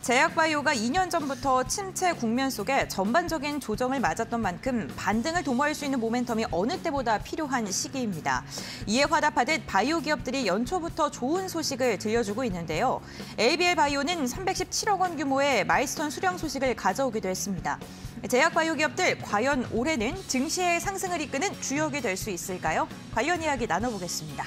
제약바이오가 2년 전부터 침체 국면 속에 전반적인 조정을 맞았던 만큼 반등을 도모할 수 있는 모멘텀이 어느 때보다 필요한 시기입니다. 이에 화답하듯 바이오 기업들이 연초부터 좋은 소식을 들려주고 있는데요. ABL 바이오는 317억 원 규모의 마일스톤 수령 소식을 가져오기도 했습니다. 제약바이오 기업들 과연 올해는 증시의 상승을 이끄는 주역이 될 수 있을까요? 관련 이야기 나눠보겠습니다.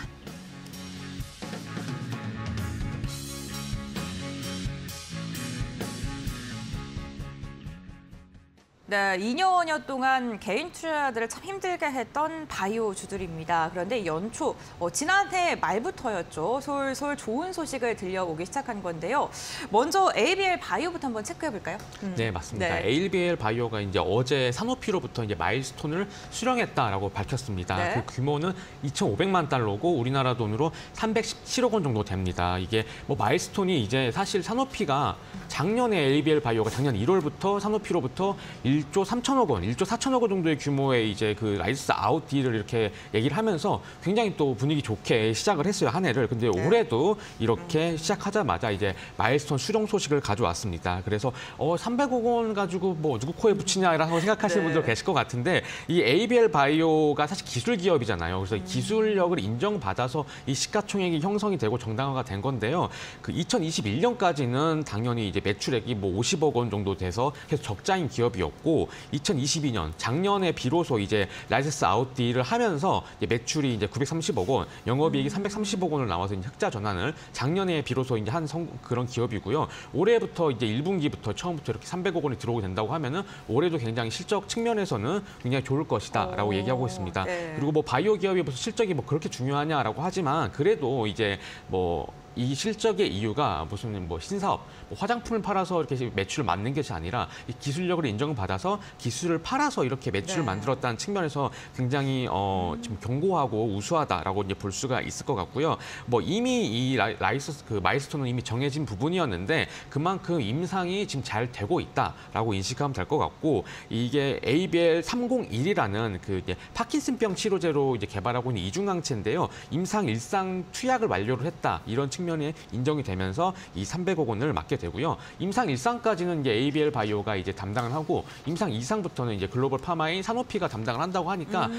네, 2년여 동안 개인 투자자들을 참 힘들게 했던 바이오주들입니다. 그런데 연초, 지난해 말부터였죠. 솔솔 좋은 소식을 들려오기 시작한 건데요. 먼저 ABL 바이오부터 한번 체크해볼까요? 네, 맞습니다. 네. ABL 바이오가 이제 어제 사노피로부터 이제 마일스톤을 수령했다라고 밝혔습니다. 네. 그 규모는 2,500만 달러고 우리나라 돈으로 317억 원 정도 됩니다. 이게 뭐 마일스톤이 이제 사실 사노피가 작년에 ABL 바이오가 작년 1월부터 사노피로부터 1조 3천억 원, 1조 4천억 원 정도의 규모의 이제 그 라이선스 아웃 딜을 이렇게 얘기를 하면서 굉장히 또 분위기 좋게 시작을 했어요, 한 해를. 근데 올해도 이렇게 시작하자마자 이제 마일스톤 수령 소식을 가져왔습니다. 그래서 300억 원 가지고 뭐 누구 코에 붙이냐라고 생각하시는 분들 계실 것 같은데 이 ABL 바이오가 사실 기술 기업이잖아요. 그래서 이 기술력을 인정받아서 이 시가총액이 형성이 되고 정당화가 된 건데요. 그 2021년까지는 당연히 이제 매출액이 뭐 50억 원 정도 돼서 계속 적자인 기업이었고 2022년 작년에 비로소 이제 라이선스 아웃 딜을 하면서 이제 매출이 이제 930억 원, 영업이익이 330억 원을 나와서 이제 흑자 전환을 작년에 비로소 이제 한 그런 기업이고요. 올해부터 이제 1분기부터 처음부터 이렇게 300억 원이 들어오게 된다고 하면은 올해도 굉장히 실적 측면에서는 굉장히 좋을 것이다라고 얘기하고 있습니다. 네. 그리고 뭐 바이오 기업이 무슨 실적이 뭐 그렇게 중요하냐라고 하지만 그래도 이제 뭐 이 실적의 이유가 무슨 뭐 신사업, 뭐 화장품을 팔아서 이렇게 매출을 만든 것이 아니라 이 기술력을 인정받아서 기술을 팔아서 이렇게 매출을 만들었다는 측면에서 굉장히 지금 견고하고 우수하다라고 이제 볼 수가 있을 것 같고요. 뭐 이미 이 라이선스 그 마일스톤은 이미 정해진 부분이었는데 그만큼 임상이 지금 잘 되고 있다라고 인식하면 될 것 같고 이게 ABL 301이라는 그 이제 파킨슨병 치료제로 이제 개발하고 있는 이중항체인데요. 임상 일상 투약을 완료를 했다 이런 측면에 인정이 되면서 이 300억 원을 맡게 되고요. 임상 1상까지는 이제 ABL 바이오가 이제 담당을 하고 임상 2상부터는 이제 글로벌 파마인 사노피가 담당을 한다고 하니까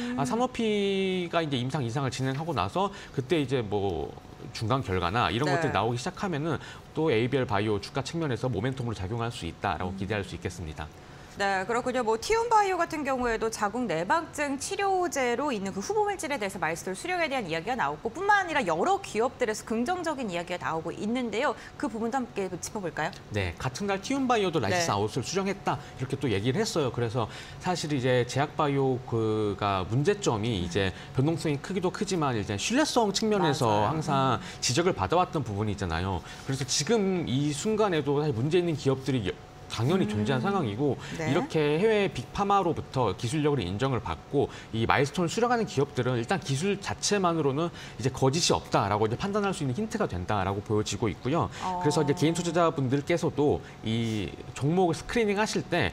사노피가 이제 임상 2상을 진행하고 나서 그때 이제 뭐 중간 결과나 이런 것들이 나오기 시작하면은 또 ABL 바이오 주가 측면에서 모멘텀으로 작용할 수 있다라고 기대할 수 있겠습니다. 네, 그렇군요. 뭐 티움바이오 같은 경우에도 자궁 내막증 치료제로 있는 그 후보 물질에 대해서 마일스톤 수령에 대한 이야기가 나오고 뿐만 아니라 여러 기업들에서 긍정적인 이야기가 나오고 있는데요. 그 부분도 함께 짚어볼까요? 네, 같은 날 티움바이오도 라이선스 아웃을 수령했다 이렇게 또 얘기를 했어요. 그래서 사실 이제 제약바이오가 문제점이 이제 변동성이 크기도 크지만 이제 신뢰성 측면에서 항상 지적을 받아왔던 부분이 있잖아요. 그래서 지금 이 순간에도 사실 문제 있는 기업들이 당연히 존재한 상황이고 이렇게 해외 빅파마로부터 기술력을 인정을 받고 이 마일스톤을 수령하는 기업들은 일단 기술 자체만으로는 이제 거짓이 없다라고 이제 판단할 수 있는 힌트가 된다라고 보여지고 있고요. 그래서 이제 개인 투자자분들께서도 이 종목을 스크리닝 하실 때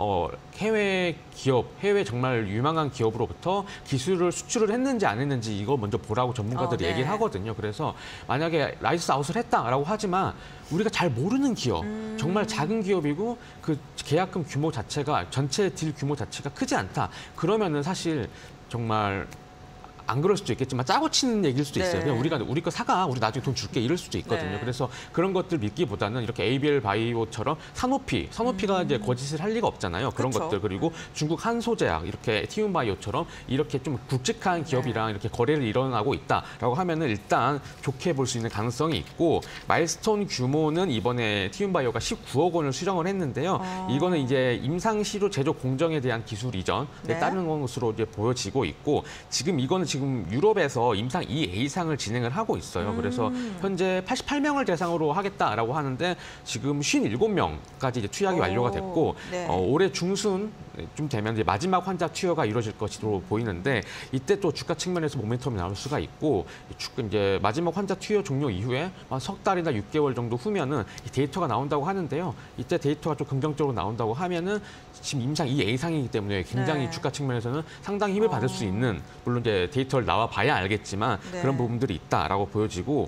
해외 기업, 해외 정말 유망한 기업으로부터 기술을 수출을 했는지 안 했는지 이거 먼저 보라고 전문가들이 얘기를 하거든요. 그래서 만약에 라이선스 아웃을 했다라고 하지만 우리가 잘 모르는 기업, 정말 작은 기업이고 그 계약금 규모 자체가 전체 딜 규모 자체가 크지 않다. 그러면은 사실 정말 안 그럴 수도 있겠지만 짜고 치는 얘기일 수도 있어요. 그냥 우리 거 사가, 우리 나중에 돈 줄게 이럴 수도 있거든요. 그래서 그런 것들 믿기보다는 이렇게 ABL 바이오처럼 사노피가 이제 거짓을 할 리가 없잖아요. 그런 것들 그리고 중국 한소제약 이렇게 티움바이오처럼 이렇게 좀 굵직한 기업이랑 이렇게 거래를 일어나고 있다라고 하면은 일단 좋게 볼 수 있는 가능성이 있고 마일스톤 규모는 이번에 티움바이오가 19억 원을 수령을 했는데요. 이거는 이제 임상 시료 제조 공정에 대한 기술 이전에 따른 것으로 이제 보여지고 있고 지금 유럽에서 임상 2A상을 진행을 하고 있어요. 그래서 현재 88명을 대상으로 하겠다라고 하는데 지금 57명까지 이제 투약이 완료가 됐고 올해 중순 좀 되면 이제 마지막 환자 투여가 이루어질 것으로 보이는데 이때 또 주가 측면에서 모멘텀이 나올 수가 있고 이제 마지막 환자 투여 종료 이후에 한 석 달이나 6개월 정도 후면은 이 데이터가 나온다고 하는데요. 이때 데이터가 좀 긍정적으로 나온다고 하면은 지금 임상 2A상이기 때문에 굉장히 주가 측면에서는 상당히 힘을 받을 수 있는 물론 이제 데이터를 나와 봐야 알겠지만 그런 부분들이 있다라고 보여지고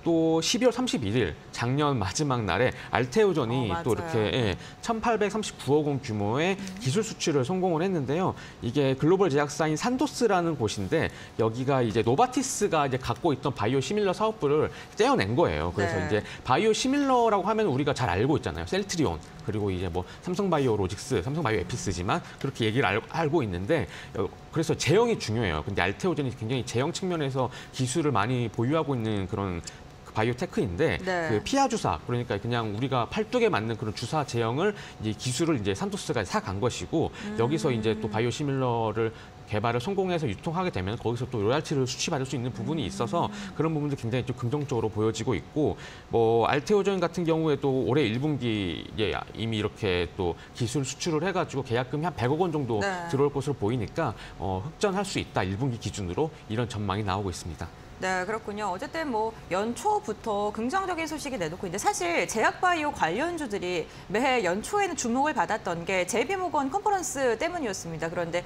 또 12월 31일 작년 마지막 날에 알테오전이 또 이렇게 1,839억 원 규모의 기술 수출을 성공을 했는데요. 이게 글로벌 제약사인 산도스라는 곳인데 여기가 이제 노바티스가 이제 갖고 있던 바이오 시밀러 사업부를 떼어낸 거예요. 그래서 이제 바이오 시밀러라고 하면 우리가 잘 알고 있잖아요. 셀트리온 그리고 이제 뭐 삼성바이오로직스, 삼성바이오에피스지만 그렇게 얘기를 알고 있는데 그래서 제형이 중요해요. 근데 알테오전이 굉장히 제형 측면에서 기술을 많이 보유하고 있는 그런 바이오테크인데 그 피하 주사 그러니까 그냥 우리가 팔뚝에 맞는 그런 주사 제형을 이제 기술을 이제 산토스가 사간 것이고 여기서 이제 또 바이오 시밀러를 개발을 성공해서 유통하게 되면 거기서 또 로얄티를 수취받을 수 있는 부분이 있어서 그런 부분도 굉장히 좀 긍정적으로 보여지고 있고 뭐 알테오전 같은 경우에도 올해 1분기에 이미 이렇게 또 기술 수출을 해가지고 계약금이 한 100억 원 정도 들어올 것으로 보이니까 흑전할 수 있다 1분기 기준으로 이런 전망이 나오고 있습니다. 네, 그렇군요. 어쨌든 뭐 연초부터 긍정적인 소식이 내놓고 있는데 사실 제약바이오 관련주들이 매해 연초에는 주목을 받았던 게 JP모건 컨퍼런스 때문이었습니다. 그런데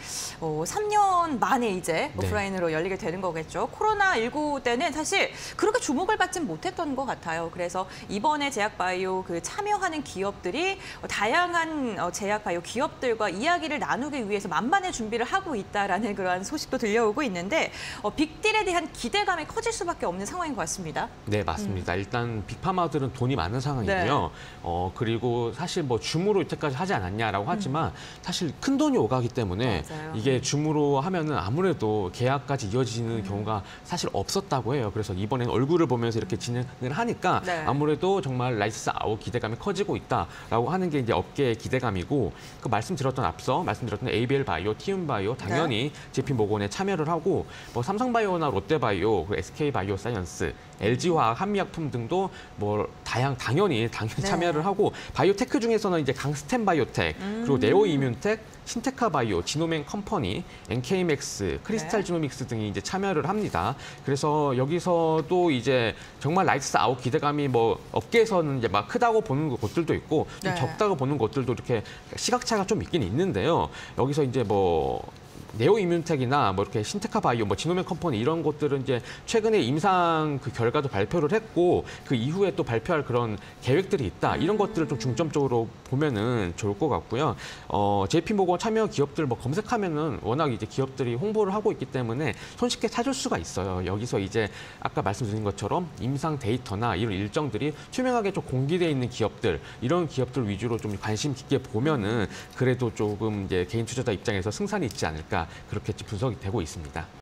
3년 만에 이제 오프라인으로 열리게 되는 거겠죠. 코로나19 때는 사실 그렇게 주목을 받진 못했던 것 같아요. 그래서 이번에 제약바이오 그 참여하는 기업들이 다양한 제약바이오 기업들과 이야기를 나누기 위해서 만반의 준비를 하고 있다라는 그러한 소식도 들려오고 있는데 빅딜에 대한 기대감 커질 수밖에 없는 상황인 것 같습니다. 네, 맞습니다. 일단 빅파마들은 돈이 많은 상황이고요. 그리고 사실 뭐 줌으로 이때까지 하지 않았냐라고 하지만 사실 큰 돈이 오가기 때문에 이게 줌으로 하면은 아무래도 계약까지 이어지는 경우가 사실 없었다고 해요. 그래서 이번에는 얼굴을 보면서 이렇게 진행을 하니까 아무래도 정말 라이센스 아웃 기대감이 커지고 있다라고 하는 게 이제 업계의 기대감이고 그 말씀드렸던 ABL 바이오, 티움 바이오 당연히 JP모건에 참여를 하고 뭐 삼성바이오나 롯데바이오 SK 바이오사이언스, LG화학, 한미약품 등도 뭐 당연히 참여를 하고 바이오테크 중에서는 이제 강스텐 바이오텍, 그리고 네오이뮨텍, 신테카 바이오, 지노멘 컴퍼니, NK맥스, 크리스탈 지노믹스 등이 이제 참여를 합니다. 그래서 여기서도 이제 정말 라이트스 아웃 기대감이 뭐 업계에서는 이제 막 크다고 보는 곳들도 있고 좀 적다고 보는 곳들도 이렇게 시각차가 좀 있긴 있는데요. 여기서 이제 뭐 네오이뮨텍이나 뭐 이렇게 신테카 바이오, 뭐 지노멘 컴퍼니 이런 것들은 이제 최근에 임상 그 결과도 발표를 했고 그 이후에 또 발표할 그런 계획들이 있다. 이런 것들을 좀 중점적으로 보면은 좋을 것 같고요. JP모건 참여 기업들 뭐 검색하면은 워낙 이제 기업들이 홍보를 하고 있기 때문에 손쉽게 찾을 수가 있어요. 여기서 이제 아까 말씀드린 것처럼 임상 데이터나 이런 일정들이 투명하게 좀 공개돼 있는 기업들 이런 기업들 위주로 좀 관심 깊게 보면은 그래도 조금 이제 개인 투자자 입장에서 승산이 있지 않을까. 그렇게 분석이 되고 있습니다.